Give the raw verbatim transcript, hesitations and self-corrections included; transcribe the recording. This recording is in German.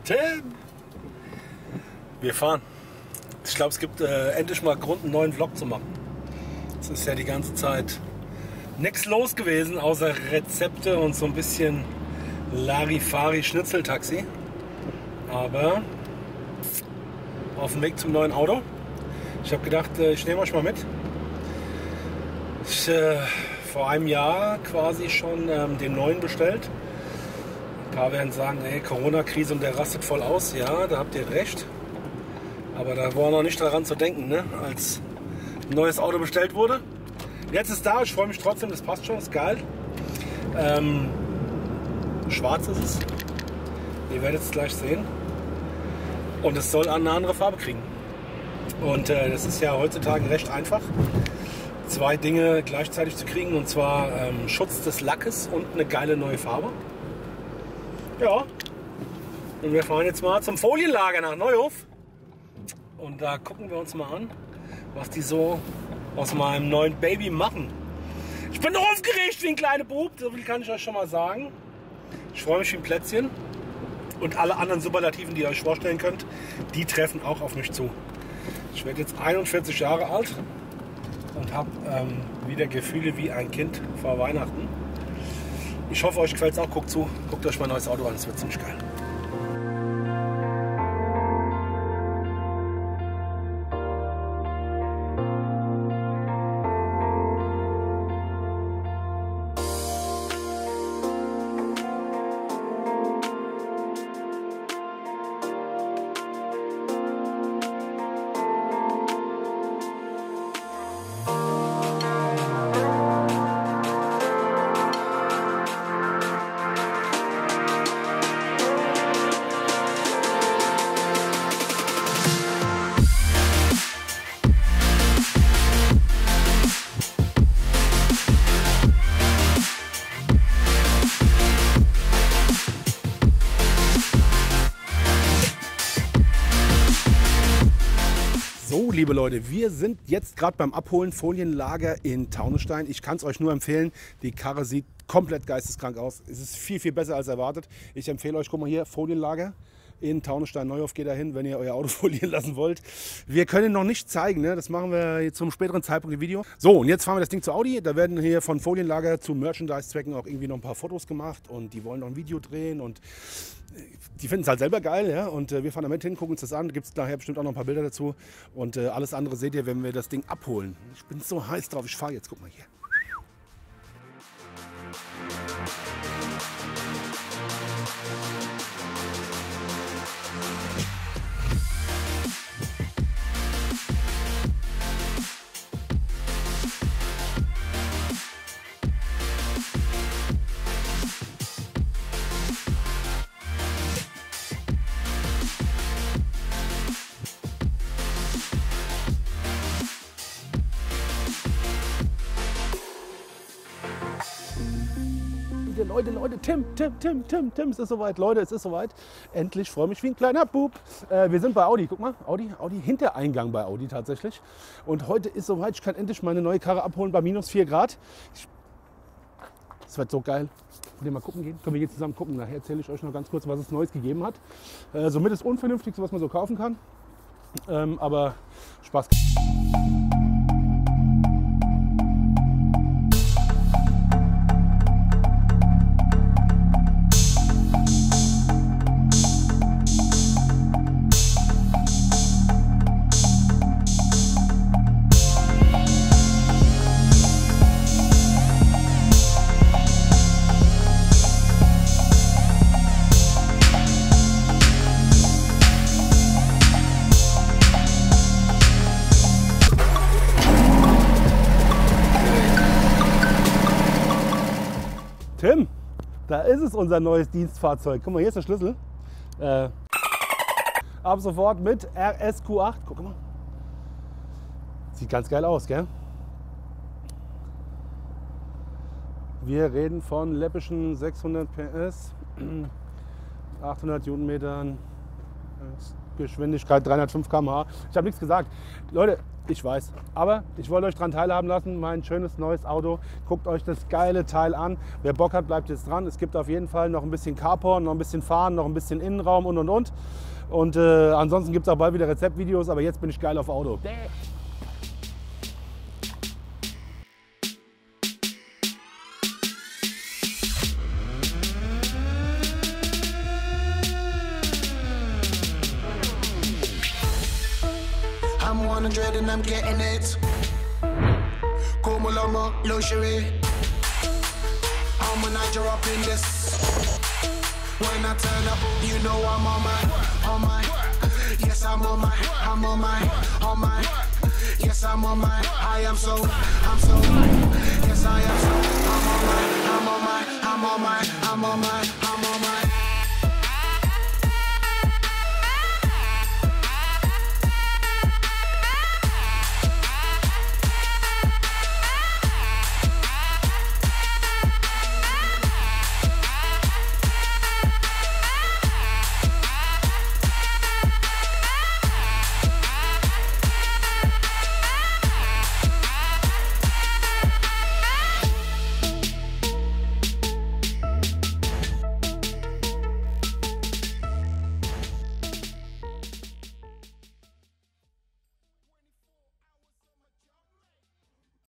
Tim! Wir fahren. Ich glaube, es gibt äh, endlich mal Grund, einen neuen Vlog zu machen. Es ist ja die ganze Zeit nichts los gewesen, außer Rezepte und so ein bisschen Larifari-Schnitzeltaxi. Aber auf dem Weg zum neuen Auto. Ich habe gedacht, äh, ich nehme euch mal mit. Ich äh, vor einem Jahr quasi schon ähm, den neuen bestellt. Ein paar werden sagen, ey, Corona-Krise und der rastet voll aus. Ja, da habt ihr recht. Aber da war noch nicht daran zu denken, ne? Als ein neues Auto bestellt wurde. Jetzt ist da, ich freue mich trotzdem, das passt schon, ist geil. Ähm, schwarz ist es. Ihr werdet es gleich sehen. Und es soll eine andere Farbe kriegen. Und äh, das ist ja heutzutage recht einfach, zwei Dinge gleichzeitig zu kriegen. Und zwar ähm, Schutz des Lackes und eine geile neue Farbe. Ja. Und wir fahren jetzt mal zum Folienlager nach Neuhof. Und da gucken wir uns mal an, was die so aus meinem neuen Baby machen. Ich bin aufgeregt wie ein kleiner Bub, so viel kann ich euch schon mal sagen. Ich freue mich wie ein Plätzchen. Und alle anderen Superlativen, die ihr euch vorstellen könnt, die treffen auch auf mich zu. Ich werde jetzt einundvierzig Jahre alt und habe ähm, wieder Gefühle wie ein Kind vor Weihnachten. Ich hoffe, euch gefällt es auch. Guckt zu, guckt euch mein neues Auto an, es wird ziemlich geil. So, liebe Leute, wir sind jetzt gerade beim Abholen Folienlager in Taunusstein. Ich kann es euch nur empfehlen. Die Karre sieht komplett geisteskrank aus. Es ist viel, viel besser als erwartet. Ich empfehle euch, guck mal hier, Folienlager in Taunusstein. Neuhof geht dahin, wenn ihr euer Auto folieren lassen wollt. Wir können noch nicht zeigen, ne? Das machen wir zum späteren Zeitpunkt im Video. So, und jetzt fahren wir das Ding zu Audi. Da werden hier von Folienlager zu Merchandise-Zwecken auch irgendwie noch ein paar Fotos gemacht. Und die wollen noch ein Video drehen und die finden es halt selber geil, ja, und äh, wir fahren da mit hin, gucken uns das an, gibt es nachher bestimmt auch noch ein paar Bilder dazu und äh, alles andere seht ihr, wenn wir das Ding abholen. Ich bin so heiß drauf, ich fahre jetzt, guck mal hier. Leute, Leute, Tim, Tim, Tim, Tim, Tim, es ist soweit, Leute, es ist soweit. Endlich, freue mich wie ein kleiner Bub. Äh, wir sind bei Audi, guck mal, Audi, Audi, Hintereingang bei Audi tatsächlich. Und heute ist soweit, ich kann endlich meine neue Karre abholen bei minus vier Grad. Es wird so geil. Wollt ihr mal gucken gehen? Können wir hier zusammen gucken? Nachher erzähle ich euch noch ganz kurz, was es Neues gegeben hat. Äh, somit das Unvernünftigste, was man so kaufen kann. Ähm, aber Spaß. Tim, da ist es, unser neues Dienstfahrzeug. Guck mal, hier ist der Schlüssel. Äh, ab sofort mit R S Q acht. Guck mal. Sieht ganz geil aus, gell? Wir reden von läppischen sechshundert P S, achthundert Newtonmetern, Geschwindigkeit dreihundertfünf Kilometer pro Stunde. Ich habe nichts gesagt. Leute, Ich weiß. Aber ich wollte euch daran teilhaben lassen, mein schönes neues Auto. Guckt euch das geile Teil an. Wer Bock hat, bleibt jetzt dran. Es gibt auf jeden Fall noch ein bisschen Carporn, noch ein bisschen Fahren, noch ein bisschen Innenraum und und und. Und äh, ansonsten gibt es auch bald wieder Rezeptvideos, aber jetzt bin ich geil auf Auto. I'm one hundred and I'm getting it. Como Lomo, luxury. I'm a Niger up in this. When I turn up, you know I'm on my, on my. Yes, I'm on my, I'm on my, on my. Yes, I'm on my, I am so, I'm so. Yes, I am so. I'm on my, I'm on my, I'm on my, I'm on my.